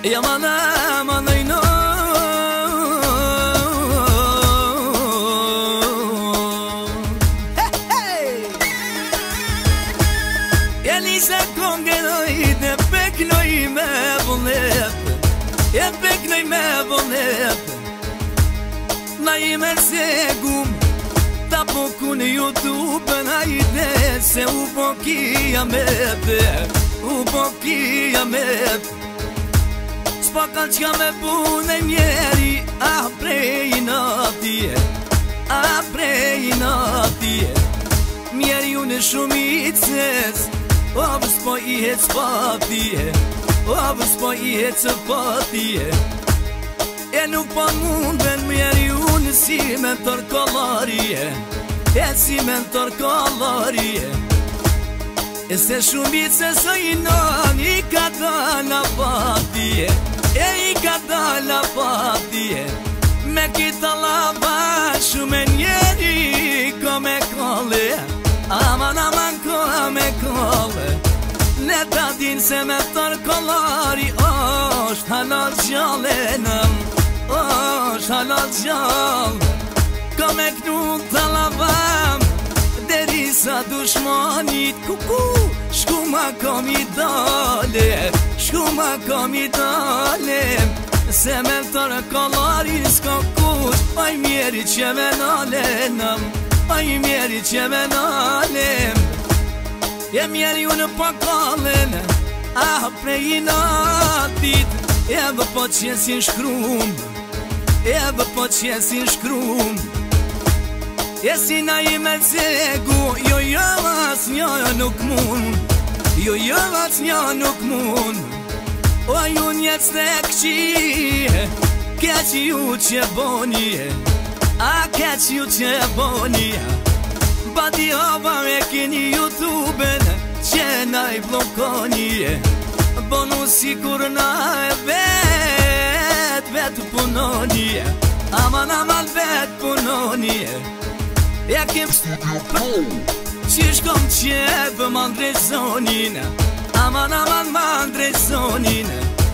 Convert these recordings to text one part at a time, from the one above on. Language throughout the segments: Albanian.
Yaman aman ayno Elisa kongenoj ne peknoj me volep E peknoj me volep Na ime segum Ta poku në YouTube Hajde se u pokia me U pokia me S'paka qka me punë e mjeri A prej në tje A prej në tje Mjeri unë shumicës O s'po i hec pa tje O s'po i hec pa tje E nuk pa munden mjeri unë Si mentor kolarie E si mentor kolarie E se shumicës o i non I ka dala pa tje E i ka dala pa tje Me kita lava shume njeri Ko me kole Aman aman ko me kole Ne ta din se me tër kolari Osht halal gjallenëm Osht halal gjallë Ko me knu të lavam Derisa dushmanit Kuku Shku ma kom i dale Shku ma kom i dale Se me tër kolari s'ko kush Aj mjeri që me nalenëm Aj mjeri që me nalem E mjeri unë pa kallen A prej i natit E dhe po qesin shkrum E dhe po qesin shkrum E si na i me zegu Jo as një nuk mun Jo as një nuk mun O ju njët s'te këqie Keq ju që bonje A keq ju që bonje Bati hava me kini YouTube-en Që na i blokonje Bonu sikur na e vet punonje Aman aman vet punonje E kem Qish kom qepë mandrezonin Aman aman mandrezonin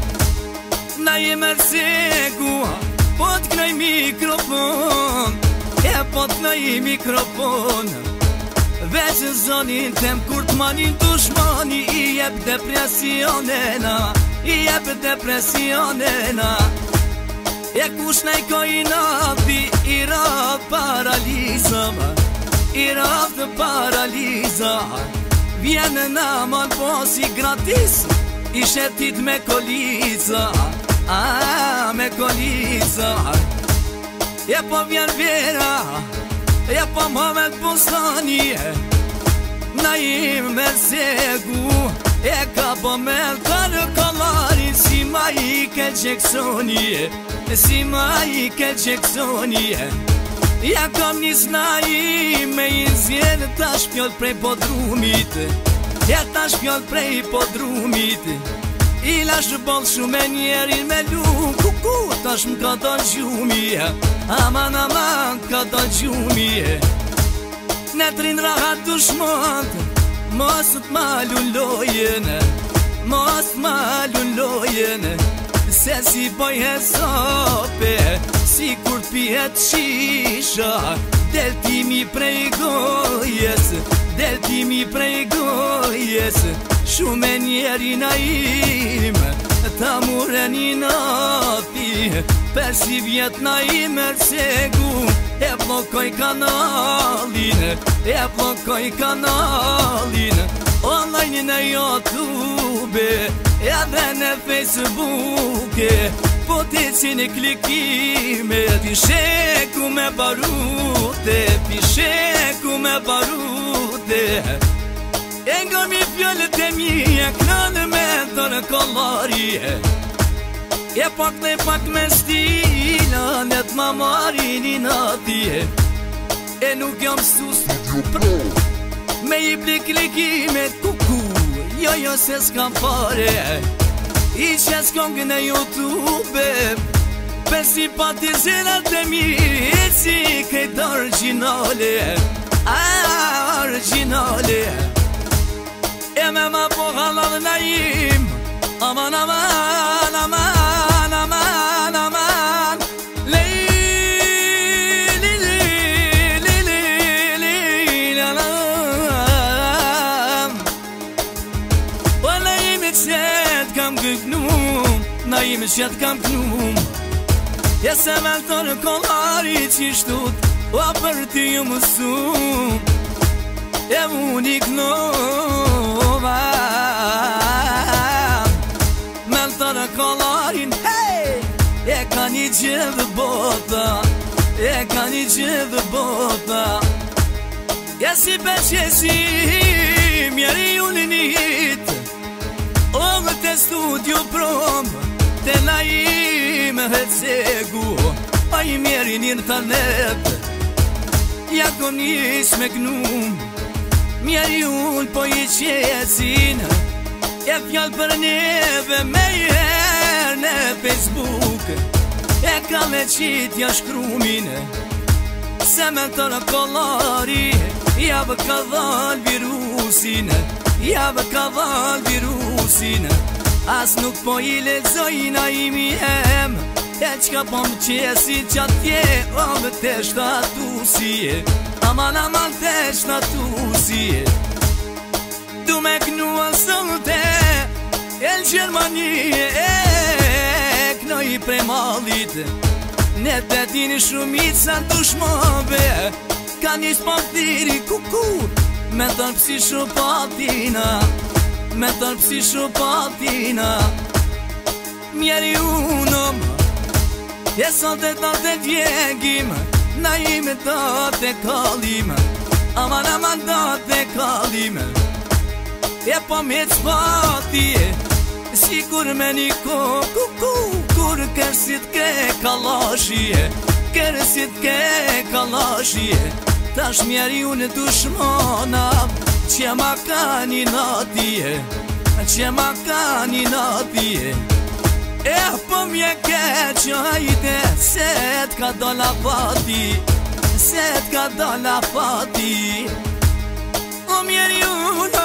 Na i mersegu Po t'knoj mikrofon E po t'knoj mikrofon Veç zonin tem kur t'manin dushmani I jep depresionena I jep depresionena E kush nej ko i napi I rap paralizëm I rap të paraliza Vjenë në man posi gratis I shetit me koliza Me koliza E po vjen vera E po momet bustani Na i me zegu E ka po me tërë kolari Si ma i ke Jacksoni Si ma i ke Jacksoni Ja kam nis na i me i zjenë Ta shpjoll prej podrumit Ja ta shpjoll prej podrumit I lash bol shume njerin me lu Kuku tash m'ka ta gjumi Aman aman ka ta gjumi Ne trin rahat dushmant Mos t'ma lullojen Mos t'ma lullojen Se si boj hesope Si kur t'pihet shisha Deltimi prej gojes Deltimi prej gojes Shume njeri na im Ta muren i nati 5 vjet na i mersegu E blokoj kanalin E blokoj kanalin Online në YouTube Edhe në Facebook Po ti si në klikime Pisheku me barute Pisheku me barute E nga mi fjallët e mija Kënë me tërë kolari E pak me stila Në t'ma marin i natje E nuk jam sus Me i bli klikimet kuku Jo se s'kam fare I qes kongën e YouTube Per simpatizirët e mirë Si këtë originale Originale E me ma po halal na im Aman aman aman se t'kam gëgnum, na ime që t'kam knum. Jesë me të në kollari qishtut, o për ti ju mësum. E unë i knova me të në kollarin, hey! E ka një gjithë bota, e ka një gjithë bota. Jesi beqesi, mjeri unë njët, o më të studio prom, te na ime hecegu, a i mjeri njën të nep, ja ko njës me knum. Mjeri unë po i qesin, e fjall për neve me jer në Facebook. E ka me qitja shkrumine, se me të në kollari, javë ka dhal virusin, javë ka dhal virusin. As nuk po i lezojna i mi em, e qka po më qesi qatje, o më të shtatusie, aman aman të shtatusie. Du me knua sëlte, e në Gjermanie, e knoj prej malit, ne të dini shumica dushmove, ka një spantiri kukur, me të nëpsi shupatina, me të nëpsi shupatina. Mjeri unëm, e sot e të të djegim, na ime të të kalim, aman aman të të kalim. E po me të spati, sigur me një kuku, kur kërësit ke kalashie, kërësit ke kalashie. Tash mjeri unë dushmona, që ma ka një natije, që ma ka një natije. E po mje keqë hajde, se t'ka dola fati, se t'ka dola fati. O mjeri unë,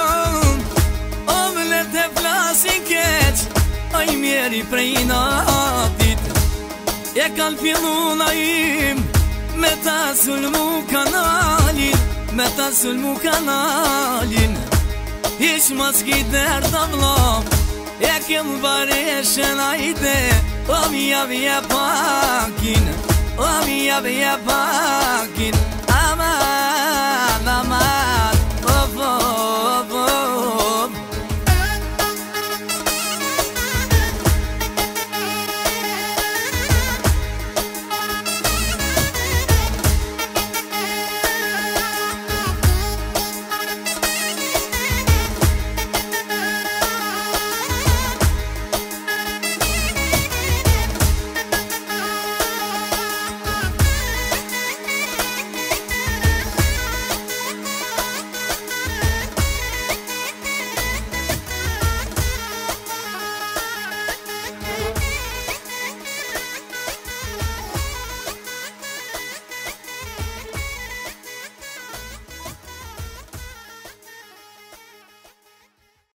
o më le të flasin keq, a i mjeri prej natit. E kanë fillu na im, me ta sulmu kanalin, me ta sulmu kanalin. Ish mas gider të vlam, e kem vareshen ajde, o mi javje pakin, o mi javje pakin.